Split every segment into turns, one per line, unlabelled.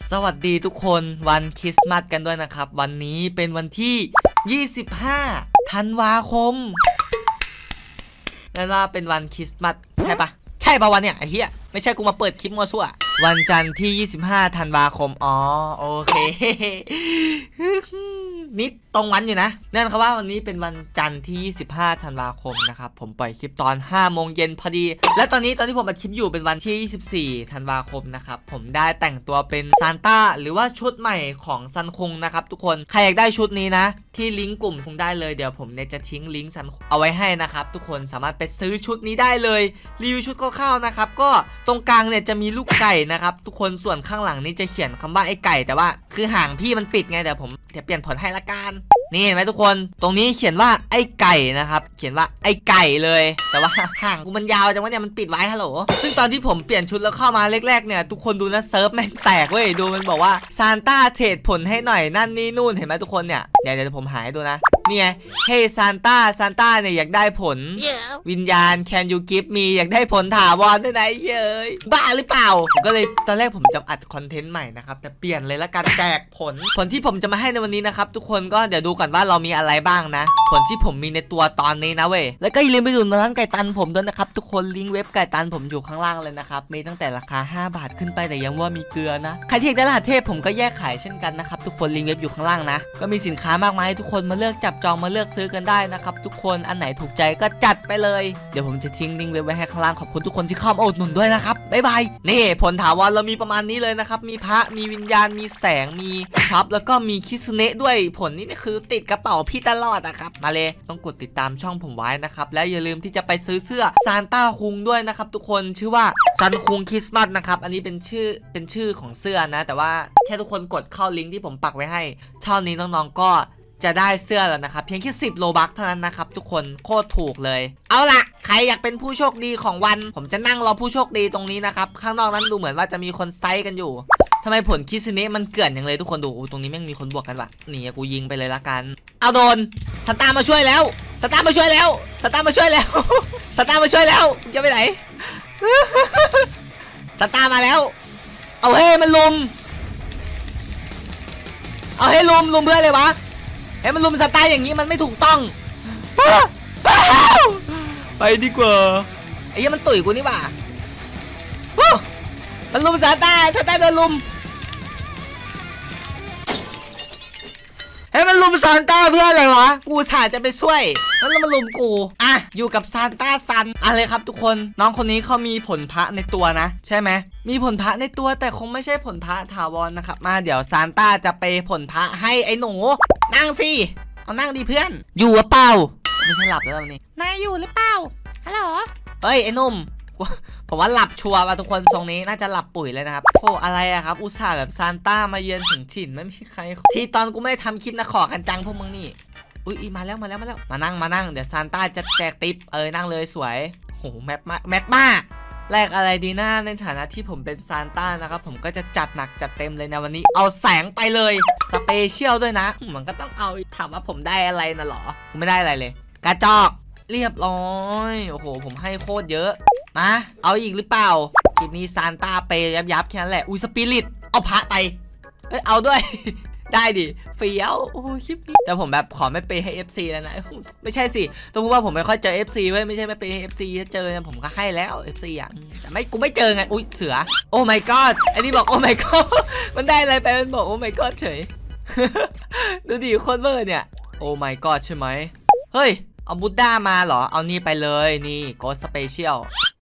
สวัสดีทุกคนวันคริสต์มาสกันด้วยนะครับวันนี้เป็นวันที่25ธันวาคมนั่นว่าเป็นวันคริสต์มาสใช่ปะใช่ปะวันเนี่ยไอ้เหี้ยไม่ใช่กูมาเปิดคลิปมั่วซั่ววันจันทร์ที่25ธันวาคมอ๋อโอเคนิดตรงวันอยู่นะนั่นครับว่าวันนี้เป็นวันจันทร์ที่25ธันวาคมนะครับผมปล่อยคลิปตอน5 โมงเย็นพอดีและตอนนี้ที่ผมอัดคลิปอยู่เป็นวันที่24ธันวาคมนะครับผมได้แต่งตัวเป็นซานต้าหรือว่าชุดใหม่ของซันคุงนะครับทุกคนใครอยากได้ชุดนี้นะที่ลิงก์กลุ่มคงได้เลยเดี๋ยวผมเนี่ยจะทิ้งลิงก์ซันคุงเอาไว้ให้นะครับทุกคนสามารถไปซื้อชุดนี้ได้เลยรีวิวชุดคร่าวๆนะครับก็ตรงกลางเนี่ยจะมีลูกไก่นะครับทุกคนส่วนข้างหลังนี่จะเขียนคำว่าไอ้ไก่แต่ว่าคือหางพี่มันปิดไงเดี๋ยวผมเปลี่ยนผลให้ละกันนี่เห็นไหมทุกคนตรงนี้เขียนว่าไอ้ไก่นะครับเขียนว่าไอ้ไก่เลยแต่ว่าห่างกูมันยาวจังวะเนี่ยมันปิดไว้ฮัลโหลซึ่งตอนที่ผมเปลี่ยนชุดแล้วเข้ามาแรกๆเนี่ยทุกคนดูนะเซิร์ฟแม่งแตกเว้ยดูมันบอกว่าซานต้าเทรดผลให้หน่อยนั่นนี่นู่นเห็นไหมทุกคนเนี่ยเดี๋ยวผมหายดูนะนี่ไงเฮ้ซานต้าเนี่ยอยากได้ผล วิญญาณ Can you give me อยากได้ผลถาวรได้ไหนเย้ยบ้าหรือเปล่าก็เลยตอนแรกผมจะอัดคอนเทนต์ใหม่นะครับแต่เปลี่ยนเลยละกันแจกผลที่ผมจะมาให้ในวันนี้นะครับทุกคนก็เดี๋ยวดูก่อนว่าเรามีอะไรบ้างนะผลที่ผมมีในตัวตอนนี้นะเว้ยแล้วก็อย่าลืมไปดูร้านไก่ตันผมด้วยนะครับทุกคนลิงก์เว็บไก่ตันผมอยู่ข้างล่างเลยนะครับมีตั้งแต่ราคา5 บาทขึ้นไปแต่ยังว่ามีเกลือนะใครที่อยากได้รหัสเทพผมก็แยกขายเช่นกันนะครับทุกคนลิงก์เว็บอยู่ข้างล่างนะก็มีสินค้ามากมายทุกคนมาเลือกจับจองมาเลือกซื้อกันได้นะครับทุกคนอันไหนถูกใจก็จัดไปเลยเดี๋ยวผมจะทิ้งลิงก์เว็บไว้ให้ข้างล่างขอบคุณทุกคนที่เข้ามาอุดหนุนด้วยนะครับบ๊ายบายนี่ผลถาวรเรามีประมาณนี้เลยนะครับมีพระมีวิญญาณมีแสงมีช็อปแล้วก็มีคิสเนะด้วยผลนี่คือติดกระเป๋าพี่ตลอดนะครับมาเลยต้องกดติดตามช่องผมไว้นะครับและอย่าลืมที่จะไปซื้อเสื้อซานต้าคุงด้วยนะครับทุกคนชื่อว่าซันคุงคริสต์มาสนะครับอันนี้เป็นชื่อของเสื้อนะแต่ว่าแค่ทุกคนกดเข้าลิงก์ที่ผมปักไว้ให้เท่านี้น้องๆก็จะได้เสื้อแล้วนะครับเพียงแค่10 โลบัคเท่านั้นนะครับทุกคนโคตรถูกเลยเอาล่ะใครอยากเป็นผู้โชคดีของวันผมจะนั่งรอผู้โชคดีตรงนี้นะครับข้างนอกนั้นดูเหมือนว่าจะมีคนไซส์กันอยู่ทำไมผลคิสเนะมันเกลื่อนอย่างเลยทุกคนดูตรงนี้แม่งมีคนบวกกันว่ะนี่กูยิงไปเลยละกันเอาโดนสตาร์มาช่วยแล้วสตาร์มาช่วยแล้วสตาร์มาช่วยแล้วสตาร์มาช่วยแล้วจะไปไหนสตาร์มาแล้วเอาเฮ้มันลุมเอาให้ลุมเพื่ออะไรวะเฮ้มันลุมสตาร์อย่างนี้มันไม่ถูกต้องไปดีกว่าไอ้ยี่มันตุ๋ยกูนี่บ่ามันลุมสตาร์โดนลุมเฮ้ยมันลุมซานต้าเพื่ออะไรวะกูสาจะไปช่วยแล้วมันลุมกูอ่ะอยู่กับซานต้าซันอะไรครับทุกคนน้องคนนี้เขามีผลพระในตัวนะใช่ไหมมีผลพระในตัวแต่คงไม่ใช่ผลพระถาวรนะครับมาเดี๋ยวซานต้าจะไปผลพระให้ไอ้หนูนั่งสิเอานั่งดีเพื่อนอยู่หรือเปล่าไม่ใช่หลับแล้ววันนี้นายอยู่หรือเปล่าฮัลโหลเฮ้ยไอ้หนุ่มผมว่าหลับชัวร์ว่ะทุกคนทรงนี้น่าจะหลับปุ๋ยเลยนะครับโอ้อะไรอะครับอุตส่าห์แบบซานต้ามาเยือนถึงถิ่นไม่ใช่ใครที่ตอนกูไม่ได้ทำคลิปนะขอกันจังพวกมึงนี่อุ้ยมาแล้วมานั่งเดี๋ยวซานต้าจะแจกติ๊บนั่งเลยสวยโหแมปมาแลกอะไรดีหน้าในฐานะที่ผมเป็นซานต้านะครับผมก็จะจัดหนักจัดเต็มเลยนะวันนี้เอาแสงไปเลยสเปเชียลด้วยนะมันก็ต้องเอาถามว่าผมได้อะไรนะหรอผมไม่ได้อะไรเลยกระจอกเรียบร้อยโอ้โหผมให้โคตรเยอะมาเอาอีกหรือเปล่าคลิปนี้ซานต้าไปยับแค่นั้นแหละอุ้ยสปิริตเอาพระไปเอาด้วยได้ดิเฟี้ยวโอ้คลิปนี้แต่ผมแบบขอไม่ไปให้ FC แล้วนะไม่ใช่สิต้องพูดว่าผมไม่ค่อยเจอ FC เว้ยไม่ใช่ไม่ไปให้ FC ถ้าเจอเนี่ยผมก็ให้แล้ว FC อ่ะแต่กูไม่เจอไงอุ้ยเสือโอ้ my god ไอ้นี่บอกโอ้ my god มันได้อะไรไปมันบอกโอ้ my god เฉย ดูดิโคตรเวอร์เนี่ยโอ้ my god ใช่ไหมเฮ้ยเอาบูด้ามาเหรอเอานี่ไปเลยนี่โกสเปเชียล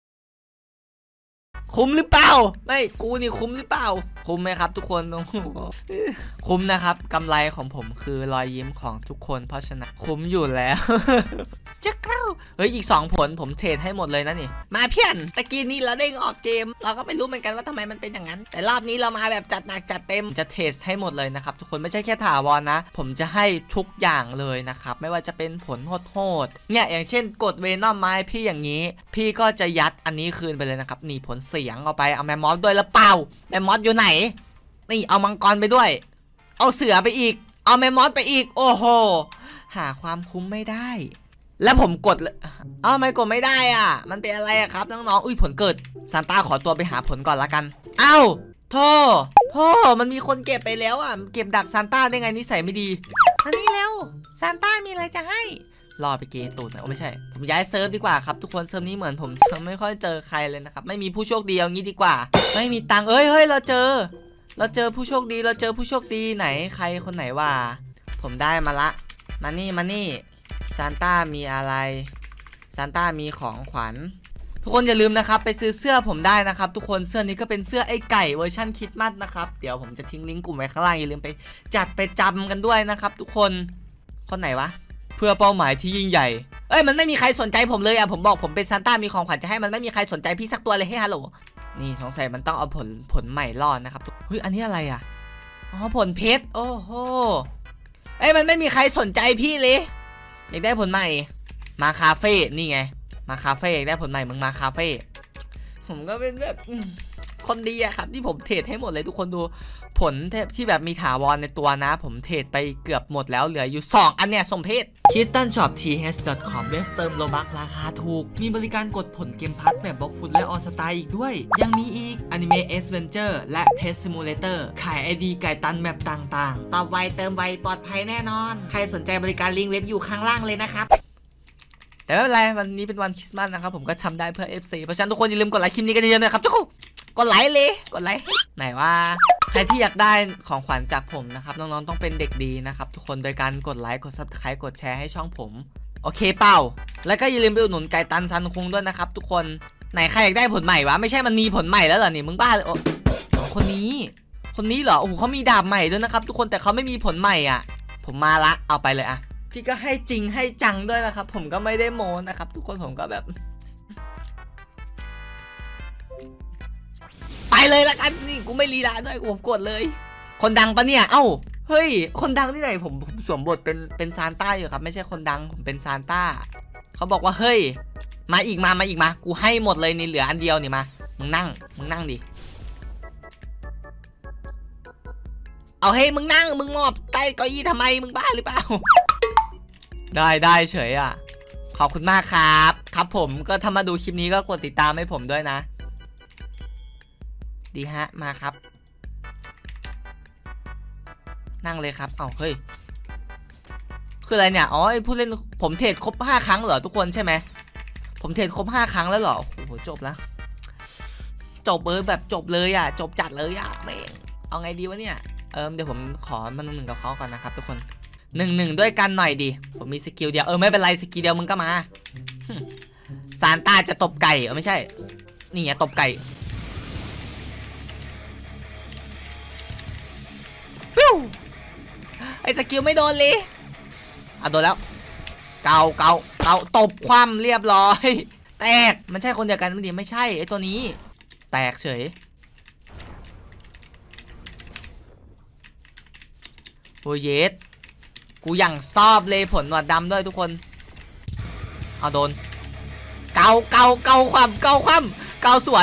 คุ้มหรือเปล่าไม่กูนี่คุ้มหรือเปล่าคุ้มไหมครับทุกคนคุ้มนะครับกำไรของผมคือรอยยิ้มของทุกคนเพราะฉะนั้นคุ้มอยู่แล้วจะเกล้าเฮ้ยอีก2 ผลผมเทรดให้หมดเลยนะนี่มาเพี้ยนตะกี้นี้เราได้ออกเกมเราก็ไม่รู้เหมือนกันว่าทำไมมันเป็นอย่างนั้นแต่รอบนี้เรามาแบบจัดหนักจัดเต็มจะเทสให้หมดเลยนะครับทุกคนไม่ใช่แค่ถาวรนะผมจะให้ทุกอย่างเลยนะครับไม่ว่าจะเป็นผลโหดเนี่ยอย่างเช่นกดเวนอมไม้พี่อย่างนี้พี่ก็จะยัดอันนี้คืนไปเลยนะครับนี่ผลเสียงเอาไปเอาแมมมอสด้วยแล้วเปล่าแมมมอสอยู่ไหนนี่เอามังกรไปด้วยเอาเสือไปอีกเอาแมมมอสไปอีกโอ้โหหาความคุ้มไม่ได้แล้วผมกดเลยไม่กดไม่ได้อ่ะมันเป็นอะไรอะครับน้องๆอุ้ยผลเกิดซานต้าขอตัวไปหาผลก่อนละกันโธ่มันมีคนเก็บไปแล้วอ่ะเก็บดักซานต้าได้ไงนิสัยไม่ดีอันนี้แล้วซานต้ามีอะไรจะให้รอไปเกตูดนะไม่ใช่ผมย้ายเซิร์ฟดีกว่าครับทุกคนเซิร์ฟนี้เหมือนผมจะไม่ค่อยเจอใครเลยนะครับไม่มีผู้โชคดีเอางี้ดีกว่าไม่มีตังค์เฮ้ยเราเจอผู้โชคดีไหนใครคนไหนวะผมได้มาละมานี่ซานต้ามีอะไรซานต้ามีของขวัญทุกคนอย่าลืมนะครับไปซื้อเสื้อผมได้นะครับทุกคนเสื้อนี้ก็เป็นเสื้อไอ้ไก่เวอร์ชันคริสต์มาสนะครับเดี๋ยวผมจะทิ้งลิงก์กลุ่มไว้ข้างล่างอย่าลืมไปจัดไปจำกันด้วยนะครับทุกคนไหนวะเพื่อเป้าหมายที่ยิ่งใหญ่มันไม่มีใครสนใจผมเลยอ่ะผมบอกผมเป็นซานต้ามีของขวัญจะให้มันไม่มีใครสนใจพี่สักตัวเลยให้ฮัลโหลนี่สงสัยมันต้องเอาผลใหม่รอดนะครับเฮ้ยอันนี้อะไรอ่ะอ๋อผลเพชรโอ้โหมันไม่มีใครสนใจพี่เลยอยากได้ผลใหม่มาคาเฟ่นี่ไงมาคาเฟ่อยากได้ผลใหม่มึงมาคาเฟ่ผมก็เป็นแบบคนดีอะครับที่ผมเทรดให้หมดเลยทุกคนดูผลที่แบบมีถาวรในตัวนะผมเทรดไปเกือบหมดแล้วเหลืออยู่2อันเนี้ยสมเพศ KristanShopTH.com เว็บเติมโลบัคราคาถูกมีบริการกดผลเกมพัทแบบบล็อกฟุตและออสตาอีกด้วยยังมีอีก Anime Adventure และ Pet Simulator ขาย ID ไก่ตันแมปต่างๆตอบไวเติมไวปลอดภัยแน่นอนใครสนใจบริการลิงก์เว็บอยู่ข้างล่างเลยนะครับแต่ไม่เป็นไรวันนี้เป็นวันคริสต์มาสนะครับผมก็ทำได้เพื่อ FC เพราะฉะนั้นทุกคนอย่าลืมกดไลค์คลิปนี้กันเยอะๆนะครับทุกคนกดไลค์เลยกดไลค์ไหนว่าใครที่อยากได้ของขวัญจากผมนะครับน้องๆต้องเป็นเด็กดีนะครับทุกคนโดยการกดไลค์กด Subscribe กดแชร์ให้ช่องผมโอเคเปล่าแล้วก็อย่าลืมไปอุดหนุนไก่ตันซันคุงด้วยนะครับทุกคนไหนใครอยากได้ผลใหม่วะไม่ใช่มันมีผลใหม่แล้วเหรอนี่มึงบ้าเลยคนนี้เหรอโอ้โหเขามีดาบใหม่ด้วยนะครับทุกคนแต่เขาไม่มีผลใหม่อ่ะผมมาละเอาไปเลยอะที่ก็ให้จริงให้จังด้วยนะครับผมก็ไม่ได้โม้นะครับทุกคนผมก็แบบไปเลยละกันนี่กูไม่ลีลาด้วยผมกดเลยคนดังปะเนี่ยเฮ้ยคนดังที่ไหนผมสวมบทเป็นซานต้าอยู่ครับไม่ใช่คนดังผมเป็นซานต้าเขาบอกว่าเฮ้ยมาอีกมากูให้หมดเลยนี่เหลืออันเดียวนี่มามึงนั่งดิเอาเฮ้ยมึงนั่งมึงมอบใต้เก้าอี้ทำไมมึงบ้าหรือเปล่าได้เฉยอ่ะขอบคุณมากครับผมก็ถ้ามาดูคลิปนี้ก็กดติดตามให้ผมด้วยนะดีฮะมาครับนั่งเลยครับเฮ้ยคืออะไรเนี่ยผู้เล่นผมเทรดครบ5ครั้งเหรอทุกคนใช่ไหมผมเทรดครบ5ครั้งแล้วเหรอโอ้โหจบแล้วจบแบบจบเลยอ่ะจบจัดเลยอ่ะแม่งเอาไงดีวะเนี่ยเดี๋ยวผมขอมา1-1กับเขาก่อนนะครับทุกคน1-1ด้วยกันหน่อยดิผมมีสกิลเดียวไม่เป็นไรสกิลเดียวมึงก็มาซานต้าจะตบไก่ไม่ใช่นี่ไงตบไก่ปิ้วไอ้สกิลไม่โดนเลยโดนแล้วเกาตบคว่ำเรียบร้อยแตกมันใช่คนเดียวกันไม่ใช่ไอ้ตัวนี้แตกเฉยโอ้ยเยสกูอย่างชอบเลยผลหนวดดำด้วยทุกคนโดนเกาสวน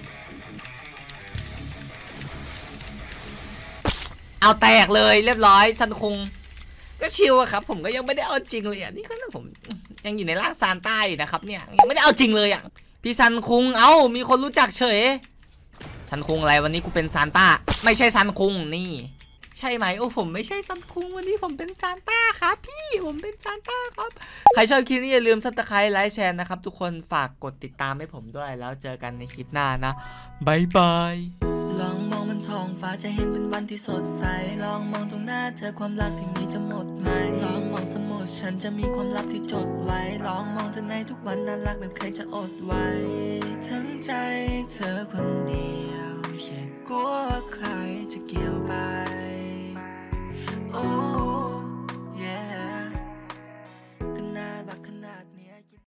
แตกเลยเรียบร้อยซันคุงก็ชิวอะครับผมก็ยังไม่ได้เอาจริงเลยนี่ก็ผมยังอยู่ในร่างซานต้าอยู่นะครับเนี่ยยังไม่ได้เอาจริงเลยพี่ซันคุงมีคนรู้จักเฉยซันคุงอะไรวันนี้กูเป็นซานต้าไม่ใช่ซันคุงนี่ใช่ไหมผมไม่ใช่ซันคุงวันนี้ผมเป็นซานต้าครับพี่ผมเป็นซานต้าครับใครชอบคลิปนี้อย่าลืม Subscribe ไลค์แชร์นะครับทุกคนฝากกดติดตามให้ผมด้วยแล้วเจอกันในคลิปหน้านะบายบายลองมองบนท้องฟ้าจะเห็นเป็นวันที่สดใสลองมองตรงหน้าเธอความรักที่มีจะหมดไหมลองมองสมุดฉันจะมีความลับที่จดไว้ลองมองเธอในทุกวันน่ารักแบบใครจะอดไว้ทั้งใจเธอคนเดียวแค่กลัว